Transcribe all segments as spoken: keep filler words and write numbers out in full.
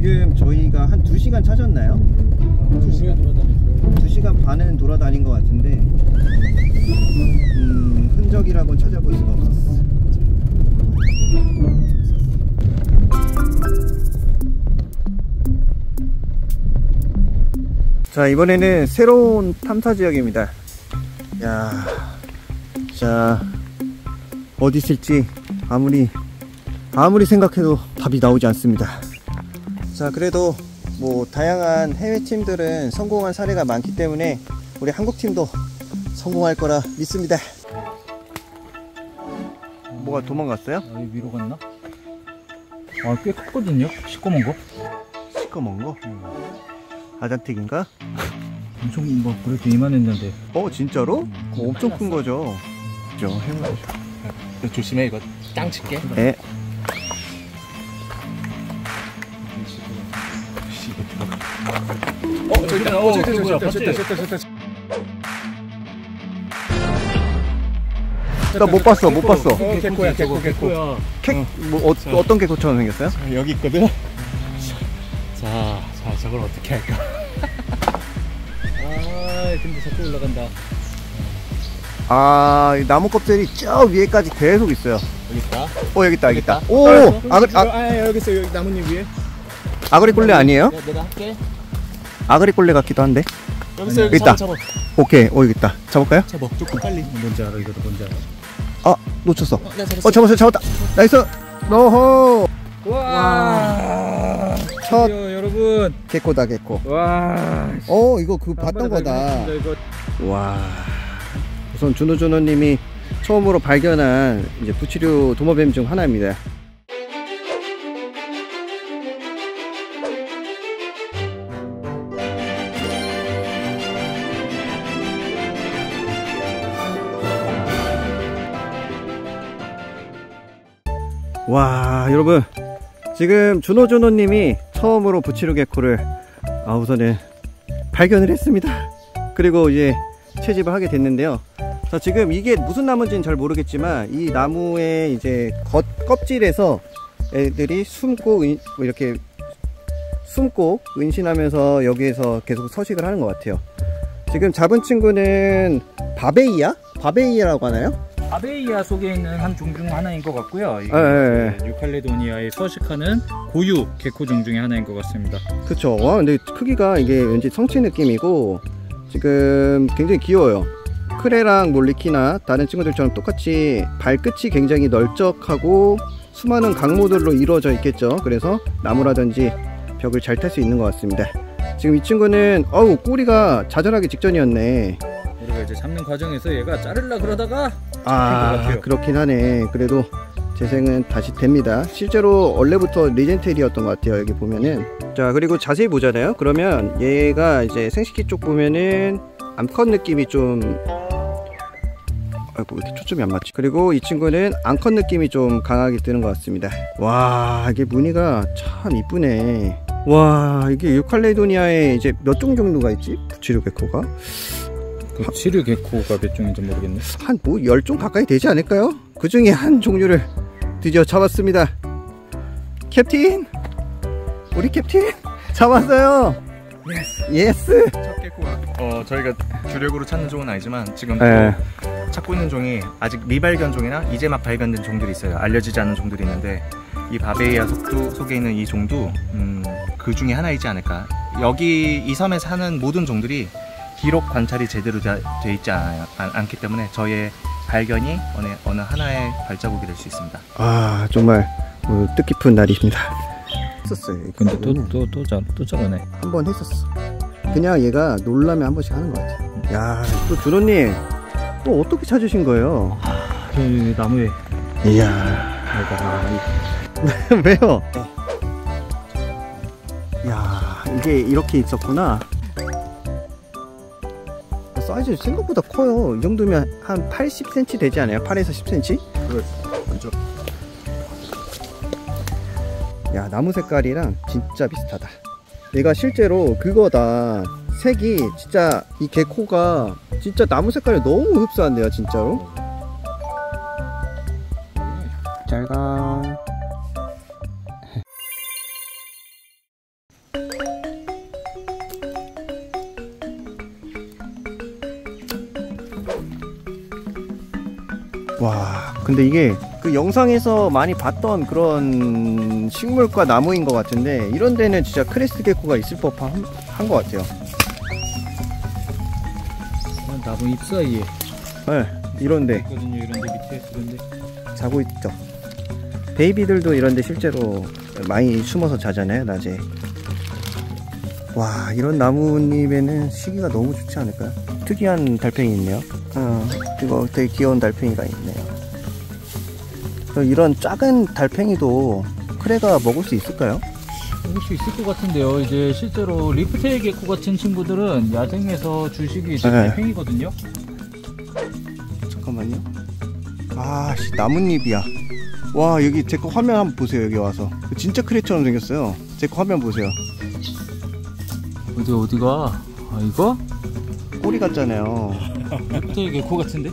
지금 저희가 한 두 시간 찾았나요? 두 시간 돌아다녔어요. 두 시간 반은 돌아다닌 것 같은데 음, 흔적이라고는 찾아볼 수가 없었어. 자, 이번에는 새로운 탐사 지역입니다. 야, 자, 어디 있을지 아무리 아무리 생각해도 답이 나오지 않습니다. 자, 그래도 뭐 다양한 해외 팀들은 성공한 사례가 많기 때문에 우리 한국 팀도 성공할 거라 믿습니다. 뭐가 도망갔어요? 여기 위로 갔나? 아, 꽤 컸거든요. 시꺼먼 거. 시꺼먼 거? 음. 아잔틱인가? 엄청 뭐 그래도 이만했는데. 어, 진짜로? 음, 그거 엄청 큰 거죠. 그죠? 해봐야죠. 조심해, 이거 땅 칠게. 네. 어, 저기다. 어, 저기 뭐야? 봤지? 나 못 봤어, 못 봤어. 어, 개코야, 개코, 개코야. 캐, 뭐 어, 또 어떤 개코처럼 생겼어요? 여기 있거든. 자, 자, 저걸 어떻게 할까? 아, 근데 자꾸 올라간다. 아, 이 나무 껍질이 저 위에까지 계속 있어요. 여기 있다. 어, 여기 있다, 여기 있다. 오, 알았어? 아그리, 아, 아, 여기 있어, 여기 나뭇잎 위에. 아그리꼴레 아니에요? 내가, 내가 할게. 아그리꼴레 같기도 한데. 여기 있어, 여기 있다. 잡아, 잡아. 오케이, 어, 여기 있다. 잡을까요? 잡아, 조금 빨리. 뭔지 알아, 이거도 뭔지 알아. 아, 놓쳤어. 어, 내가 잡았어. 어, 잡았어, 잡았다. 나이스. 노호. 와, 첫 드디어 여러분. 개코다, 개코. 와, 어, 이거 그 봤던 거다. 이거. 와, 우선 준호준호님이 처음으로 발견한 이제 부치류 도마뱀 중 하나입니다. 와, 여러분, 지금 준호준호님이 처음으로 부치류 개코를 아, 우선은 발견을 했습니다. 그리고 이제 채집을 하게 됐는데요. 자, 지금 이게 무슨 나무인지는 잘 모르겠지만 이 나무의 이제 겉 껍질에서 애들이 숨고 은, 이렇게 숨고 은신하면서 여기에서 계속 서식을 하는 것 같아요. 지금 잡은 친구는 바베이야? 바베이라고 하나요? 바베이아 속에 있는 한 종 중 하나인 것 같고요. 이게 아, 예, 예. 뉴칼레도니아에 서식하는 고유 개코종 중에 하나인 것 같습니다. 그쵸. 와, 근데 크기가 이게 왠지 성체 느낌이고 지금 굉장히 귀여워요. 크레랑 몰리키나 다른 친구들처럼 똑같이 발끝이 굉장히 널쩍하고 수많은 강모들로 이루어져 있겠죠. 그래서 나무라든지 벽을 잘 탈 수 있는 것 같습니다. 지금 이 친구는 어우, 꼬리가 자절하기 직전이었네. 우리가 이제 잡는 과정에서 얘가 자르려 그러다가 아, 그렇긴 하네. 그래도 재생은 다시 됩니다. 실제로 원래부터 리젠텔이었던 것 같아요. 여기 보면은. 자, 그리고 자세히 보잖아요. 그러면 얘가 이제 생식기 쪽 보면은 암컷 느낌이 좀, 아이고, 왜 이렇게 초점이 안 맞지? 그리고 이 친구는 암컷 느낌이 좀 강하게 뜨는 것 같습니다. 와, 이게 무늬가 참 이쁘네. 와, 이게 유칼레도니아에 이제 몇 종 정도가 있지? 부치류 개코가? 부치류 개코가 몇 종인지 모르겠네. 한 뭐 열 종 가까이 되지 않을까요? 그 중에 한 종류를 드디어 잡았습니다. 캡틴! 우리 캡틴! 잡았어요! 예스. 예스! 첫 개코가. 어, 저희가 주력으로 찾는 종은 아니지만 지금 네. 또 찾고 있는 종이 아직 미발견 종이나 이제 막 발견된 종들이 있어요. 알려지지 않은 종들이 있는데 이 바베이아 속도, 속에 있는 이 종도 음, 그 중에 하나이지 않을까. 여기 이 섬에 사는 모든 종들이 기록 관찰이 제대로 되어 있지 않아요, 않, 않기 때문에 저희의 발견이 어느, 어느 하나의 발자국이 될 수 있습니다. 아, 정말 뭐 뜻깊은 날입니다. 했었어요. 근데 또또또 또 잘하네. 한 번 했었어. 그냥 얘가 놀라면 한 번씩 하는 것 같아. 야, 또 준호님 또 어떻게 찾으신 거예요? 그 나무에. 이야, 왜요? 야, 이게 이렇게 있었구나. 사이즈 생각보다 커요. 이 정도면 한 팔십 센티미터 되지 않아요? 팔에서 십 센티미터? 그렇죠. 야, 나무 색깔이랑 진짜 비슷하다. 얘가 실제로 그거다. 색이 진짜 이 개코가 진짜 나무 색깔이 너무 흡사한데요, 진짜로. 잘 가. 근데 이게 그 영상에서 많이 봤던 그런 식물과 나무인 것 같은데 이런 데는 진짜 크레스트 게코가 있을 법한 한 것 같아요. 나무 잎 사이에. 네, 이런데 있거든요. 이런데 밑에 이런데. 자고 있죠. 베이비들도 이런데 실제로 많이 숨어서 자잖아요, 낮에. 와, 이런 나뭇잎에는 시기가 너무 좋지 않을까요? 특이한 달팽이 있네요. 어, 이거 되게 귀여운 달팽이가 있네요. 이런 작은 달팽이도 크레가 먹을 수 있을까요? 먹을 수 있을 것 같은데요. 이제 실제로 리프테일 게코 같은 친구들은 야생에서 주식이 이제 네. 달팽이거든요. 잠깐만요. 아, 씨, 나뭇잎이야. 와, 여기 제 거 화면 한번 보세요. 여기 와서 진짜 크레처럼 생겼어요. 제 거 화면 보세요. 어디 어디가? 아 이거? 꼬리 같잖아요. 리프테일 게코 같은데?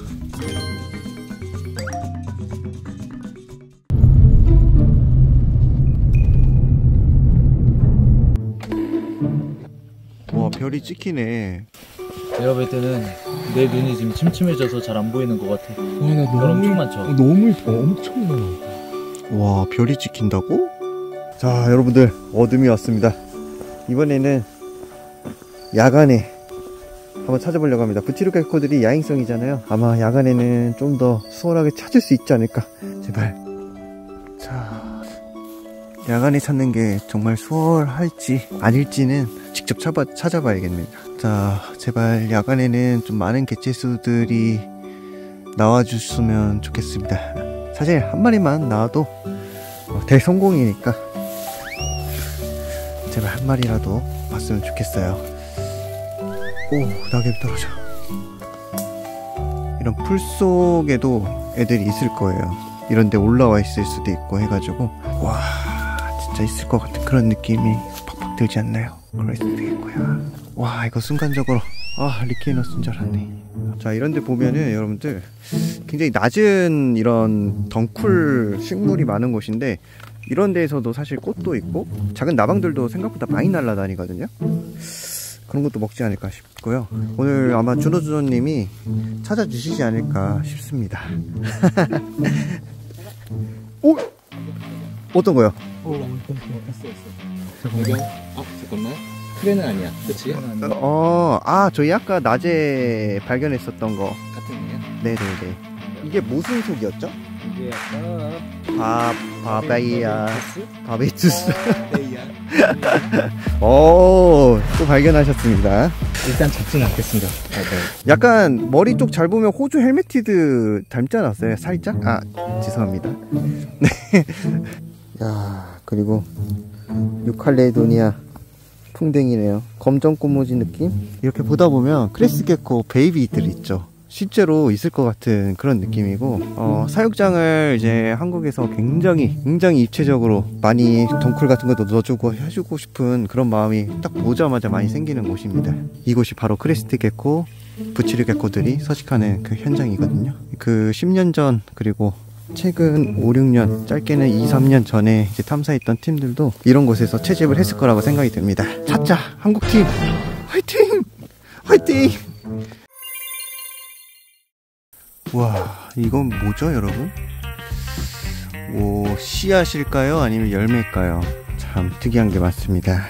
와, 별이 찍히네. 내가 볼 때는 내 눈이 지금 침침해져서 잘 안 보이는 것 같아. 와, 나 별 엄청 많죠? 너무 이뻐. 엄청 많아. 와, 별이 찍힌다고? 자, 여러분들, 어둠이 왔습니다. 이번에는 야간에 한번 찾아보려고 합니다. 부티르 게코들이 야행성이잖아요. 아마 야간에는 좀 더 수월하게 찾을 수 있지 않을까. 제발. 자, 야간에 찾는 게 정말 수월할지 아닐지는 직접 찾아, 찾아봐야겠습니다. 자, 제발 야간에는 좀 많은 개체수들이 나와줬으면 좋겠습니다. 사실 한 마리만 나와도 대성공이니까 제발 한 마리라도 봤으면 좋겠어요. 오, 낙엽이 떨어져. 이런 풀 속에도 애들이 있을 거예요. 이런 데 올라와 있을 수도 있고 해가지고 와, 진짜 있을 것 같은 그런 느낌이 팍팍 들지 않나요? 그랬으면 되겠고요. 와, 이거 순간적으로 아, 리케이너스인 줄 알았네. 자, 이런 데 보면은 여러분들 굉장히 낮은 이런 덩쿨 식물이 많은 곳인데 이런 데에서도 사실 꽃도 있고 작은 나방들도 생각보다 많이 날아다니거든요. 그런 것도 먹지 않을까 싶고요. 오늘 아마 준호준호님이 찾아주시지 않을까 싶습니다. 오! 어떤 거요? 여기? 아, 잠깐만. 크레는 아니야. 그치? 어, 아, 저희 아까 낮에 발견했었던 거. 같은 애야? 네네네. 이게 무슨 속이었죠? 이게 아까 바, 바베이아, 바베이투스. 네이야. 오, 또 발견하셨습니다. 일단 잡지는 않겠습니다. 아, 네. 약간 머리 쪽 잘 보면 호주 헬메티드 닮지 않았어요? 살짝? 아, 죄송합니다. 네. 야, 그리고 유칼레도니아 풍뎅이네요. 검정 꽃무지 느낌? 이렇게 보다 보면 크레스트 게코 베이비들 있죠. 실제로 있을 것 같은 그런 느낌이고, 어, 사육장을 이제 한국에서 굉장히 굉장히 입체적으로 많이 덩쿨 같은 것도 넣어주고 해주고 싶은 그런 마음이 딱 보자마자 많이 생기는 곳입니다. 이곳이 바로 크레스트 게코, 부티르 게코들이 서식하는 그 현장이거든요. 그 십 년 전, 그리고 최근 오, 육 년, 짧게는 이, 삼 년 전에 이제 탐사했던 팀들도 이런 곳에서 채집을 했을 거라고 생각이 듭니다. 찾자! 한국팀! 화이팅! 화이팅! 와, 이건 뭐죠, 여러분? 오, 씨앗일까요? 아니면 열매일까요? 참 특이한 게 많습니다.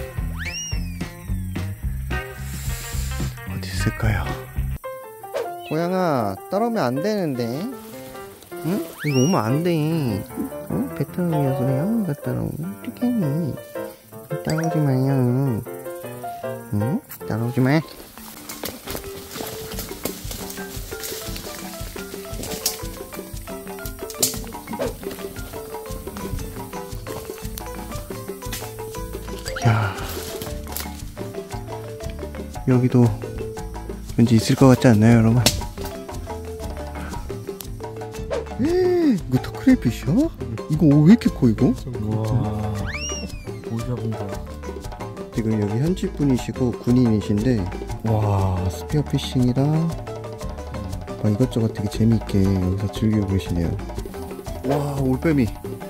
어디 있을까요? 고양아, 따라오면 안 되는데. 응? 이거 오면 안 돼. 어? 베트남이어서 형 따라오면 어떡해. 따라오지 마요. 응? 따라오지 마. 야, 여기도 왠지 있을 것 같지 않나요, 여러분? 에이, 이거 더 크레이피시야? 이거 왜 이렇게 커, 이거? 와, 뭐 잡은 거야? 지금 여기 현지 분이시고 군인이신데, 와, 스피어 피싱이랑 아, 이것저것 되게 재미있게 여기서 즐기고 계시네요. 와, 올빼미.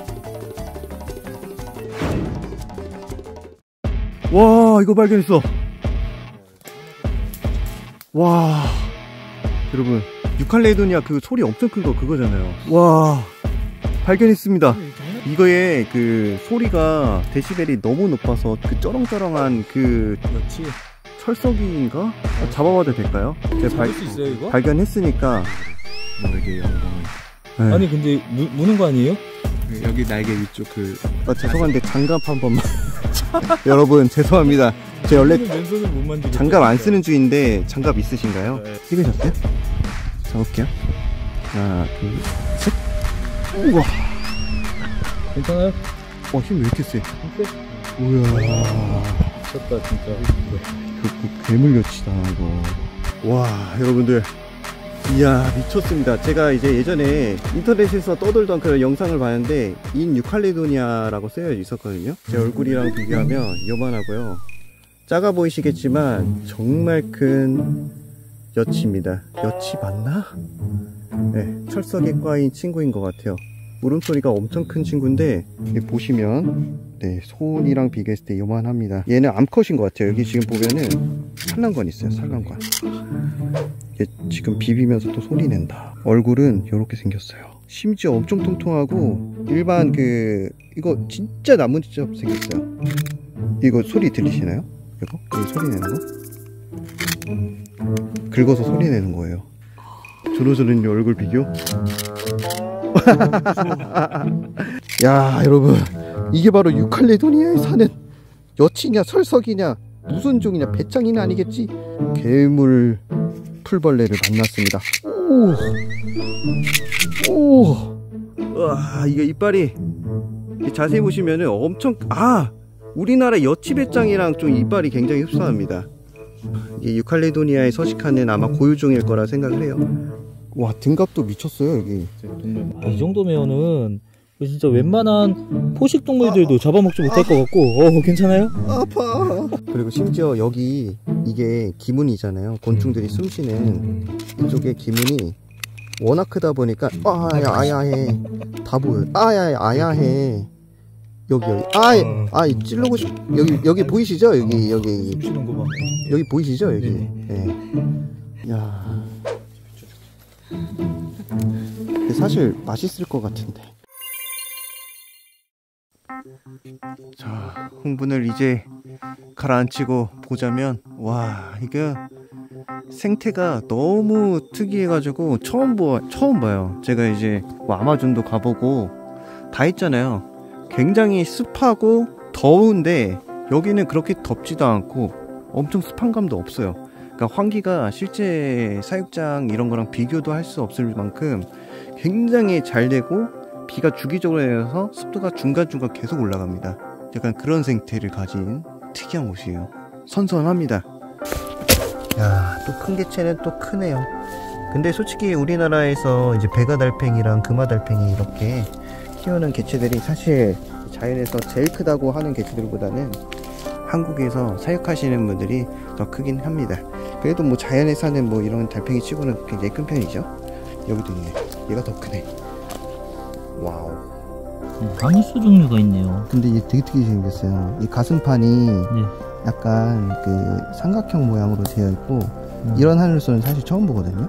와, 이거 발견했어. 와, 여러분, 뉴칼레도니아 그 소리 엄청 큰 거 그거잖아요. 와, 발견했습니다. 이거의 그 소리가 데시벨이 너무 높아서 그 쩌렁쩌렁한 그 그렇지. 철석이인가? 잡아봐도 될까요? 제가 발, 수 있어요 이거? 발견했으니까. 날개 영광을. 네. 아니 근데 무, 무는 거 아니에요? 여기 날개 위쪽 그 아, 죄송한데 장갑 한 번만. 여러분 죄송합니다. 제 원래 왼손을 못 만지고 장갑 안 쓰는 주인데 장갑 있으신가요? 네. 찍으셨어요? 잡을게요. 하나, 둘, 셋. 우와. 괜찮아요? 어, 힘 왜 이렇게 세? 세? 우와. 미쳤다 진짜. 그, 그 괴물여치다 이거. 와, 여러분들. 이야, 미쳤습니다. 제가 이제 예전에 인터넷에서 떠돌던 그런 영상을 봤는데 인 뉴칼레도니아라고 쓰여 있었거든요. 제 얼굴이랑 비교하면 요만하고요. 작아 보이시겠지만 정말 큰 여치입니다. 여치 맞나? 네, 철석의과인 친구인 것 같아요. 울음소리가 엄청 큰 친구인데 여기 보시면 네, 손이랑 비교했을 때 요만합니다. 얘는 암컷인 것 같아요. 여기 지금 보면은 산란관 있어요. 산란관. 얘 지금 비비면서 또 소리 낸다. 얼굴은 이렇게 생겼어요. 심지어 엄청 통통하고 일반 그 이거 진짜 나무처럼 생겼어요. 이거 소리 들리시나요? 이거? 이 소리 내는 거? 긁어서 소리 내는 거예요. 조로조로님 얼굴 비교? 야, 여러분, 이게 바로 뉴칼레도니아에 사는 여치냐 철석이냐 무슨 종이냐 배짱이는 아니겠지? 괴물 풀벌레를 만났습니다. 오, 오, 와, 이게 이빨이 자세히 보시면은 엄청, 아, 우리나라 여치 배짱이랑 좀 이빨이 굉장히 흡사합니다. 이 뉴칼레도니아에 서식하는 아마 고유종일 거라 생각을 해요. 와, 등갑도 미쳤어요 여기. 아, 이 정도면은 진짜 웬만한 포식 동물들도 잡아먹지 못할 것 같고. 어, 괜찮아요? 아파. 그리고 심지어 여기 이게 기문이잖아요. 곤충들이 숨쉬는 이쪽에 기문이 워낙 크다 보니까 아야 아야해 다 보여. 아야 아야해. 여기 여기 아이 아이 찔르고 싶. 여기 여기 보이시죠? 여기 여기 숨쉬는 거 봐. 여기 보이시죠? 여기. 네. 네. 야. 근데 사실 맛있을 것 같은데. 자, 흥분을 이제 가라앉히고 보자면, 와, 이게 생태가 너무 특이해가지고 처음 보 처음 봐요. 제가 이제 뭐 아마존도 가보고 다 했잖아요. 굉장히 습하고 더운데 여기는 그렇게 덥지도 않고 엄청 습한 감도 없어요. 그러니까 환기가 실제 사육장 이런 거랑 비교도 할 수 없을 만큼 굉장히 잘 되고 비가 주기적으로 내려서 습도가 중간중간 계속 올라갑니다. 약간 그런 생태를 가진 특이한 곳이에요. 선선합니다. 야, 또 큰 개체는 또 크네요. 근데 솔직히 우리나라에서 이제 베가달팽이랑 금화달팽이 이렇게 키우는 개체들이 사실 자연에서 제일 크다고 하는 개체들보다는 한국에서 사육하시는 분들이 더 크긴 합니다. 그래도 뭐 자연에 사는 뭐 이런 달팽이 치고는 굉장히 큰 편이죠. 여기도 있네. 얘가 더 크네. 와우. 가무스 종류가 있네요. 근데 얘 되게 특이하게 생겼어요. 이 가슴판이 네. 약간 그 삼각형 모양으로 되어 있고 음. 이런 하늘소는 사실 처음 보거든요.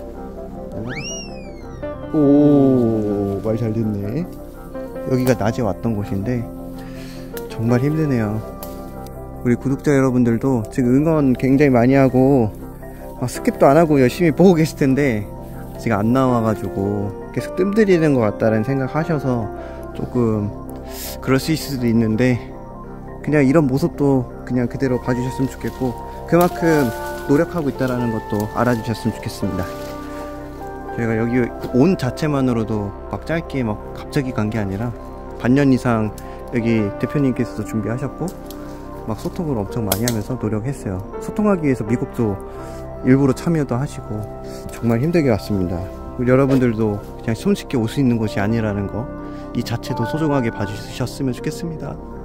오, 말 잘 듣네. 여기가 낮에 왔던 곳인데 정말 힘드네요. 우리 구독자 여러분들도 지금 응원 굉장히 많이 하고 아, 스킵도 안 하고 열심히 보고 계실 텐데 제가 안 나와가지고 계속 뜸들이는 것 같다는 생각 하셔서 조금 그럴 수 있을 수도 있는데 그냥 이런 모습도 그냥 그대로 봐주셨으면 좋겠고 그만큼 노력하고 있다는 것도 알아주셨으면 좋겠습니다. 저희가 여기 온 자체만으로도 막 짧게 막 갑자기 간 게 아니라 반년 이상 여기 대표님께서도 준비하셨고 막 소통을 엄청 많이 하면서 노력했어요. 소통하기 위해서 미국도 일부러 참여도 하시고 정말 힘들게 왔습니다. 우리 여러분들도 그냥 손쉽게 올 수 있는 곳이 아니라는 거 이 자체도 소중하게 봐주셨으면 좋겠습니다.